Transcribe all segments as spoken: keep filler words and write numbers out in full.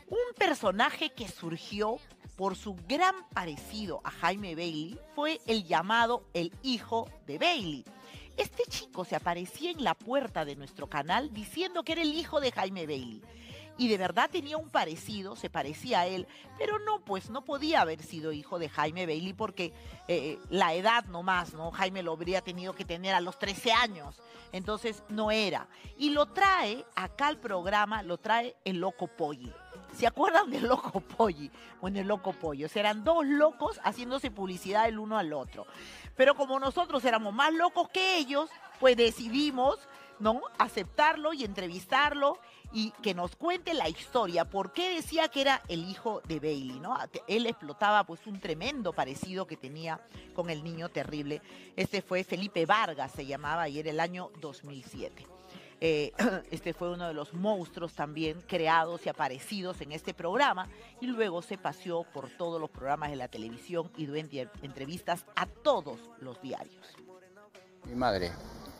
Un personaje que surgió por su gran parecido a Jaime Bailey fue el llamado el hijo de Bailey. Este chico se aparecía en la puerta de nuestro canal diciendo que era el hijo de Jaime Bailey. Y de verdad tenía un parecido, se parecía a él, pero no, pues no podía haber sido hijo de Jaime Bailey porque eh, la edad nomás, ¿no? Jaime lo habría tenido que tener a los trece años, entonces no era. Y lo trae acá al programa, lo trae el Loco Polly. ¿Se acuerdan del Loco Polly? Bueno, el Loco Pollo. O sea, eran dos locos haciéndose publicidad el uno al otro. Pero como nosotros éramos más locos que ellos, pues decidimos, ¿no?, aceptarlo y entrevistarlo y que nos cuente la historia, por qué decía que era el hijo de Bailey, ¿no? Él explotaba pues un tremendo parecido que tenía con el niño terrible. Este fue Felipe Vargas, se llamaba, y era el año dos mil siete. Eh, este fue uno de los monstruos también creados y aparecidos en este programa, y luego se paseó por todos los programas de la televisión y dio entrevistas a todos los diarios. Mi madre,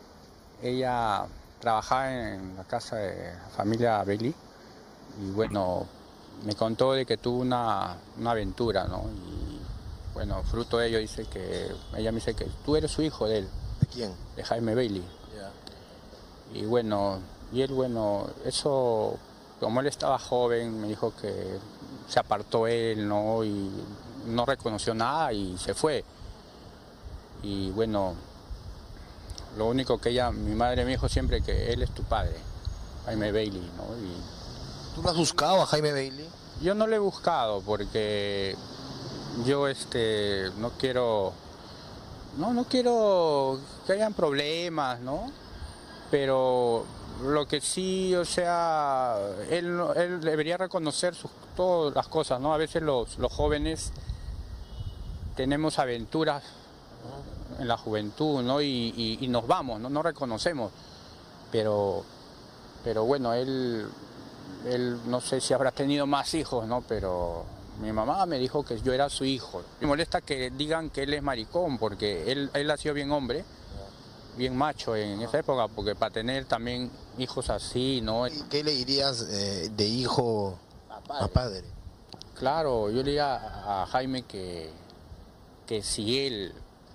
ella trabajaba en la casa de la familia Bailey y bueno, me contó de que tuvo una, una aventura, ¿no? Y bueno, fruto de ello dice que, ella me dice que tú eres su hijo de él. ¿De quién? De Jaime Bailey. Yeah. Y bueno, y él, bueno, eso, como él estaba joven, me dijo que se apartó él, ¿no? Y no reconoció nada y se fue. Y bueno, lo único que ella, mi madre me dijo siempre que él es tu padre, Jaime Bailey, ¿no? Y ¿Tú lo has buscado a Jaime Bailey? yo no lo he buscado porque yo este, no quiero, no, no quiero que hayan problemas, ¿no? Pero lo que sí, o sea, él, él debería reconocer sus, todas las cosas, ¿no? A veces los, los jóvenes tenemos aventuras en la juventud, ¿no? Y, y, y nos vamos, ¿no? No reconocemos. Pero, pero bueno, él, él no sé si habrá tenido más hijos, ¿no? Pero mi mamá me dijo que yo era su hijo. Me molesta que digan que él es maricón, porque él, él ha sido bien hombre, bien macho en esa época, porque para tener también hijos así, ¿no? ¿Y qué le dirías eh, de hijo A padre. a padre? Claro, yo le diría a, a Jaime que, que si él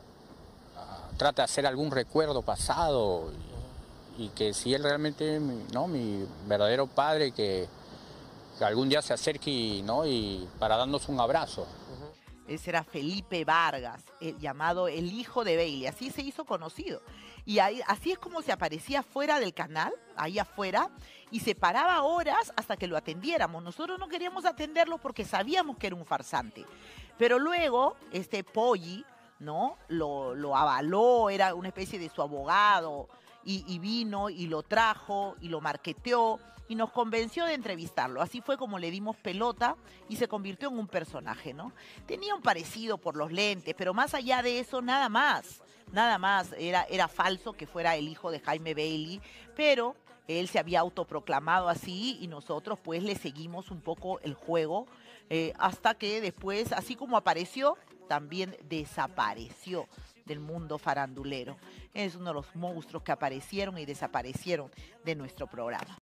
uh, trata de hacer algún recuerdo pasado y, y que si él realmente, ¿no?, mi verdadero padre, que, que algún día se acerque y, ¿no?, y para darnos un abrazo. Ese era Felipe Vargas, el llamado el hijo de Bailey, así se hizo conocido. Y ahí, así es como se aparecía fuera del canal, ahí afuera, y se paraba horas hasta que lo atendiéramos. Nosotros no queríamos atenderlo porque sabíamos que era un farsante. Pero luego, este Polly, ¿no?, lo, lo avaló, era una especie de su abogado, y, y vino y lo trajo y lo marqueteó y nos convenció de entrevistarlo. Así fue como le dimos pelota y se convirtió en un personaje, ¿no? Tenía un parecido por los lentes, pero más allá de eso, nada más. Nada más, era, era falso que fuera el hijo de Jaime Bailey, pero él se había autoproclamado así y nosotros pues le seguimos un poco el juego eh, hasta que después, así como apareció, también desapareció del mundo farandulero. Es uno de los monstruos que aparecieron y desaparecieron de nuestro programa.